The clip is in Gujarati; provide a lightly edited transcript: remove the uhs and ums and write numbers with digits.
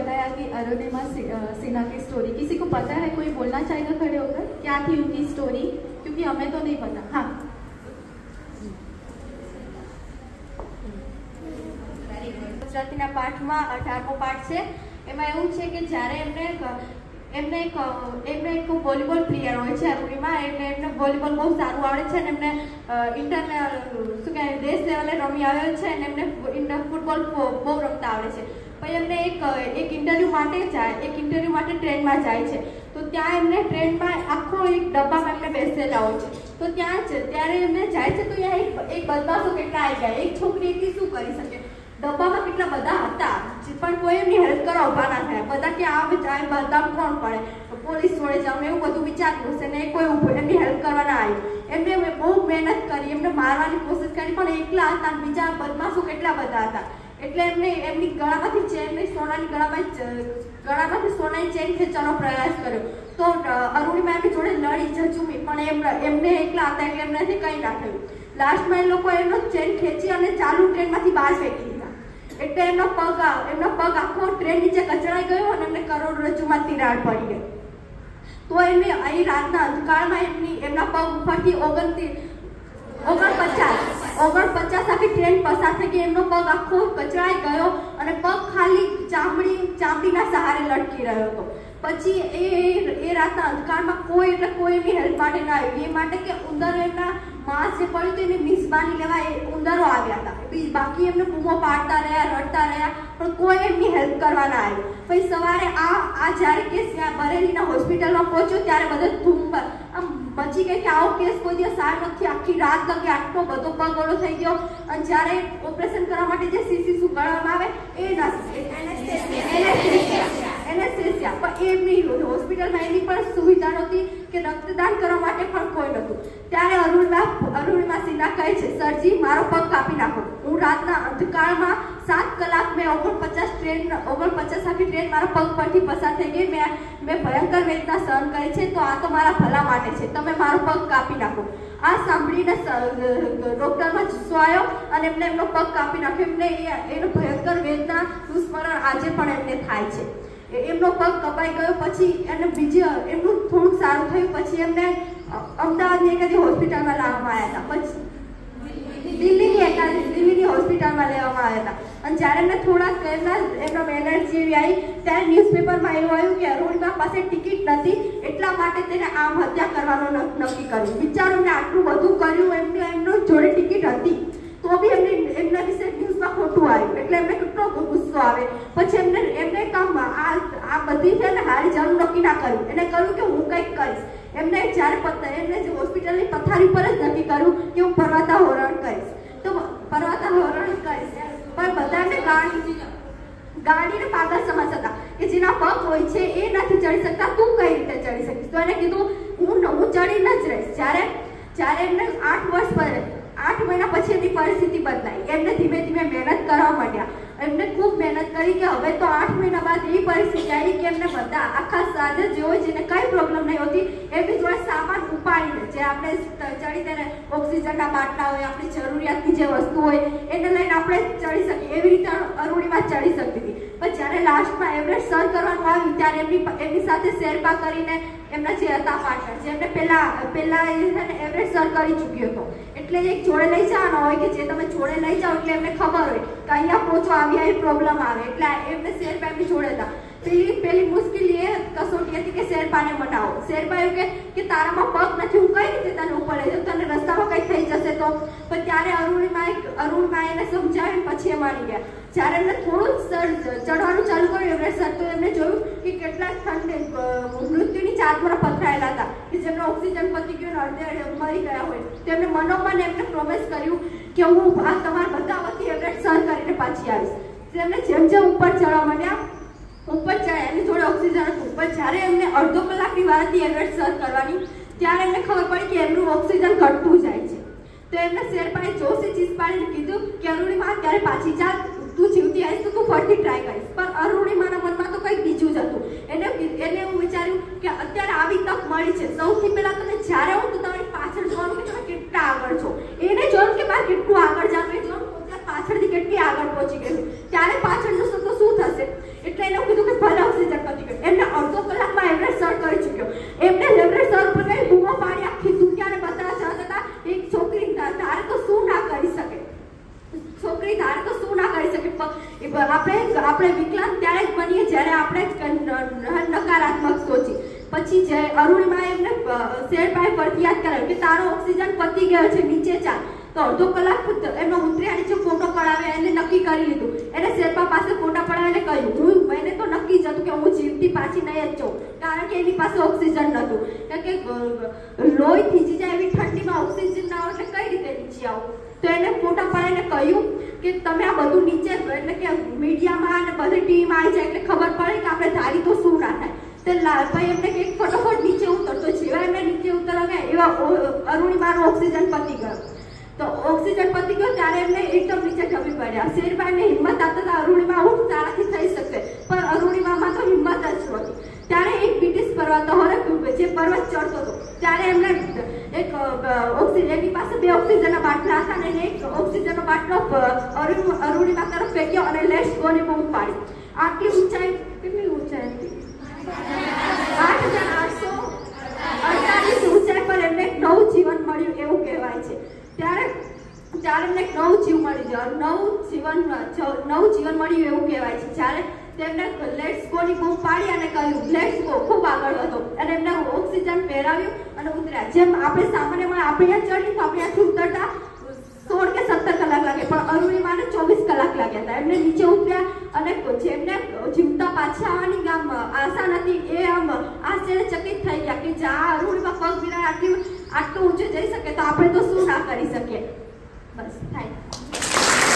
बताया कि अरुणिमा सिन्हा की स्टोरी, किसी को पता है? कोई बोलना चाहेगा खड़े होकर? क्या थी उनकी स्टोरी? क्योंकि हमें तो नहीं पता। हाँ, ગુજરાતીના પાઠમાં 18મો પાઠ છે. એમાં એવું છે કે જ્યારે એમને એક વોલીબોલ પ્લેયર હોય છે અરુણિમા, એટલે એમને વોલીબોલ બહુ સારું આવડે છે અને એમને દેશ લેવલે રમી આવ્યો છે અને એમને ફૂટબોલ બહુ રમતા આવડે છે. પછી એમને એક ઇન્ટરવ્યૂ માટે ટ્રેનમાં જાય છે. તો ત્યાં એમને ટ્રેનમાં આખો એક ડબ્બામાં એમને બેસેલા હોય છે. તો ત્યારે એમને જાય છે તો ત્યાં એક બદમાશો કેટલા આવી ગયા. એક છોકરી એકલી શું કરી શકે? ડબ્બામાં કેટલા બધા હતા પણ કોઈ એમની હેલ્પ કરવા ઊભા ના થાય. બધા કે આ બધામાં કોણ પડે, પોલીસ જોડે જાવ એવું બધું વિચારવું છે ને કોઈ એમની હેલ્પ કરવા ના આવ્યું. એમને બહુ મહેનત કરી, એમને મારવાની કોશિશ કરી પણ એકલા હતા. બીજા બદમાશો કેટલા બધા હતા. એટલે એમની ગળામાંથી સોનાની ચેન ખેંચવાનો પ્રયાસ કર્યો. તો અરુણિમા એમની જોડે લડી ઝઝુમી પણ એમને એકલા હતા એટલે એમનાથી કંઈ ના થયું. લાસ્ટમાં એ લોકો એમનો ચેન ખેંચી અને ચાલુ ટ્રેનમાંથી બહાર ફેંકી દીધા. એટલે એમનો પગ આખો ટ્રેન નીચે કચડાઈ ગયો અને એમને કરોડરજ્જુમાં તિરાડ પડી ગઈ. તો એમને અહીં રાતના અંધકારમાં એમના પગ ઉપરથી 49 આખી ટ્રેન પસાર થઈ ગઈ. એમનો પગ આખો કચડાઈ ગયો અને પગ ખાલી ચામડીના સહારે લટકી રહ્યો હતો. પછી એ રાતના અંધકારમાં કોઈ એમની હેલ્પ માટે ના આવ્યું. એ માટે કે ઉંદરો એમના માંસ જે પડ્યું હતું એની મિસબાની લેવા ઉંદરો આવ્યા હતા. બાકી એમને બૂમો પાડતા રહ્યા, રડતા રહ્યા પણ કોઈ એમની હેલ્પ કરવા ના આવ્યું. પછી સવારે આ જ્યારે કેસ બરેલીના હોસ્પિટલમાં પહોંચ્યો ત્યારે બધા ધૂમ આમ મચી ગઈ કે આવો કેસ કોઈ દિવસ આ નથી. આખી રાત લગી આટલો બધો પગ ઓળો થઈ ગયો. અને જ્યારે ઓપરેશન કરવા માટે જે સીસી સુગાડવામાં આવે એનેસ્થેસિયા પણ એમની હોસ્પિટલમાં એની પણ સુવિધા નહોતી કે રક્તદાન કરવા માટે પણ કોઈ નહોતું. ત્યારે અરુણિમા સિન્હા કહે છે, સરજી મારો પગ કાપી નાખો. હું રાતના અંધકારમાં 7 કલાક મેં 49 આખી ટ્રેન મારા પગ પરથી પસાર થઈ ગઈ. મેં ભયંકર વેદના સહન કરી છે. તો આ તો મારા ભલા માટે છે. તમે મારો પગ કાપી નાખો. આ સાંભળીને ડોક્ટરમાં જુસ્સો આવ્યો અને એમનો પગ કાપી નાખ્યો. એનો ભયંકર વેદનાનું સ્મરણ આજે પણ એમને થાય છે. એમનો પગ કપાઈ ગયો. પછી એમનું થોડુંક સારું થયું. પછી એમને અમદાવાદની એકાદી હોસ્પિટલમાં લાવવામાં આવ્યા હતા. પછી દિલ્હીની હોસ્પિટલમાં લેવામાં આવ્યા હતા. અને જ્યારે એમને થોડાક એમનો એનર્જી એવી આવી ત્યારે ન્યૂઝપેપરમાં એવું આવ્યું કે અરુણિમા પાસે ટિકિટ નથી એટલા માટે તેને આત્મહત્યા કરવાનું નક્કી કર્યું. વિચારો ને આટલું બધું કર્યું, એમનો જોડે ટિકિટ હતી તો બી એમના વિશે ન્યૂઝમાં ખોટું આવ્યું. એટલે એમને કેટલો ગુસ્સો આવે. પછી એમને કામ આ બધી છે ને હારી જરૂર નક્કી ના કર્યું. એને કહ્યું કે હું કંઈક કરીશ. એમને હોસ્પિટલની પથારી પર જ નક્કી કર્યું કે હું પર્વતારોહણ કરીશ. તો પર્વતારોહણ કરીશ પણ બધાને ગાડીને પાગલ સમજ હતા કે જેના પગ હોય છે એ નથી ચડી શકતા, તું કઈ રીતે ચડી શકીશ? તો એને કીધું હું ચડીને જ રહીશ. જ્યારે એમને 8 મહિના પછી એની પરિસ્થિતિ બદલાઈ. એમને ધીમે ધીમે મહેનત કરવા માંડ્યા. એમને ખૂબ મહેનત કરી કે હવે તો 8 મહિના બાદ એવી પરિસ્થિતિ આવી કે એમને બધા આખા સાજા જે હોય જેને કઈ પ્રોબ્લેમ નહીં હોતી એમની જોડે સામાન ઉપાડીને જે આપણે ચડી ત્યારે ઓક્સિજનના બાટલા હોય, આપણી જરૂરિયાતની જે વસ્તુ હોય એને લઈને આપણે ચડી શકીએ. એવી રીતે અરુણિમા ચડી શકતી હતી. પણ જ્યારે લાસ્ટમાં એવરેસ્ટ સર કરવાનું આવ્યું ત્યારે એમની સાથે શેરપા કરીને એમના જે હતા પાર્ટનર જેમને પહેલા એવરેસ્ટ સર કરી ચૂક્યો હતો. એટલે એક જોડે લઈ જવાનો હોય કે જે તમે જોડે લઈ જાઓ એટલે એમને ખબર હોય કે અહીંયા પહોંચવા આવી પ્રોબ્લેમ આવે. એટલે એમને શેરપા એમની જોડે હતા. પેલી મુશ્કેલી એ કસોટી હતી કે શેરપાને મનાવો. શેરપા એવું કે તારામાં પગ નથી, હું કઈ રીતે તને ઉપર લઈ જાઉં, તને રસ્તામાં કંઈ થઈ જશે તો. પણ ત્યારે અરુણિમા એને સમજાવીને પછી એ માની ગયા. જ્યારે એમને થોડું ચડવાનું ચાલુ કર્યું એવરેસ્ટ સર, તો એમને જોયું કે કેટલાક મૃત્યુની ચાર પર પથરાયેલા હતા કે જેમનો ઓક્સિજન પતી ગયો અડધે મરી ગયા હોય. તો એમને મનોમન એમને પ્રોમિસ કર્યું કે હું આ તમારા બધા વતી એવરેસ્ટ સર કરીને પાછી આવીશ. એમને જેમ ઉપર ચડવા માંડ્યા, ઉપર ચડ્યા, એમની જોડે ઓક્સિજન હતું. પણ જ્યારે એમને અડધો કલાકની વાર હતી એવરેસ્ટ સર કરવાની ત્યારે એમને ખબર પડી કે એમનું ઓક્સિજન ઘટતું જાય છે. તો એમને શેરપાએ જોશી ચીજ પાડીને કીધું કે અરુણિમા અત્યારે પાછી ચાલ, તું જીવતી આવીશ તો તું ફરીથી ટ્રાય કરીશ. પણ અરુણિમાના મનમાં તો કંઈક બીજું જ હતું. એને એવું વિચાર્યું કે અત્યારે આવી તક મળી છે, સૌથી પહેલા તમે જ્યારે હું તો તમારી પાછળ જોવાનું કે તમે કેટલા આગળ છો. એને જોયું કે મારે કેટલું આગળ જવાનું, એ જોયું પાછળથી કેટલી આગળ પહોંચી ગયું. ત્યારે પાછળ જશો તો શું થશે? એટલે એને કીધું કે જ આપણે વિકલાંગ ત્યારે જ બનીએ જ્યારે આપણે નકારાત્મક સોચીએ. પછી જે અરુણિમાએ એમને શેરભાઈ પરથી યાદ કરાવ્યું કે તારો ઓક્સિજન પતી ગયો છે, નીચે ચાલ. તો અડધો કલાક એમનો ઉતર્યા નીચે ફોટો પડાવે, એને નક્કી કરી લીધું. એને શેરપા પાસે ફોટા પડાવીને કહ્યું એને તો નક્કી જ હતું કે હું જીવતી પાછી નહીં જ જાઉં, કારણ કે એની પાસે ઓક્સિજન નહોતું. કારણ કે લોહી થીજી જાય એવી ઠંડીમાં ઓક્સિજન ના હોય એટલે કઈ રીતે નીચે આવું. તો એને ફોટા પડાવીને કહ્યું કે તમે આ બધું નીચે એટલે કે મીડિયામાં અને બધી ટીવીમાં આવી જાય એટલે ખબર પડે કે આપણે ધારી તો શું ના થાય. તે ભાઈ એમને કે ફટોફટ નીચે ઉતરતો, જેવા એમને નીચે ઉતરવા ગયા એવા અરુણિમાનો ઓક્સિજન પતી ગયો. તો ઓક્સિજન પતી ગયો ત્યારે એમને એકદમ નીચે ઢબી પડ્યા. શેરભાઈને હિંમત આપતા અરુણિમા હું તારાથી થઈ શકશે, પણ અરુણિમામાં તો હિંમત જ નહોતી. ત્યારે એક બ્રિટિશ પર્વતારોહક જે પર્વત ચડતો હતો ત્યારે એમને એક એની પાસે 2 ઓક્સિજનના બાટલા હતા અને એક ઓક્સિજનનો બાટલો અરુણિમા તરફ ફેંક્યો અને લેટ્સ ગોની બૂમ પાડી. આટલી ઊંચાઈ, કેટલી ઊંચાઈ હતી? 8848 ઊંચાઈ પર એમને એક નવું જીવન મળ્યું એવું કહેવાય છે. ત્યારે એમને એક નવું જીવ મળી ગયો, નવું જીવન મળ્યું એવું કહેવાય છે. જ્યારે તેમને લેટ્સ ગો ની બૂમ પાડી અને કહ્યું લેટ્સ ગો, ખૂબ આગળ હતો અને એમને ઓક્સિજન પહેરાવ્યું અને ઉતર્યા. જેમ આપણે સામાન્યમાં આપણે ચડીએ તો આપણે અહીંયાથી ઉતરતા 16 કે 17 કલાક લાગે, પણ અરુણિમાને 24 કલાક લાગ્યા હતા. એમને નીચે ઉતર્યા અને જેમને જીવતા પાછા આવવાની ગામ આશા નથી એ આમ આશ્ચર્યચકિત થઈ ગયા કે જ્યાં અરુણિમા પગ વિના આટલું ઊંચે જઈ શકે તો આપણે તો શું ના કરી શકીએ. બસ થાય.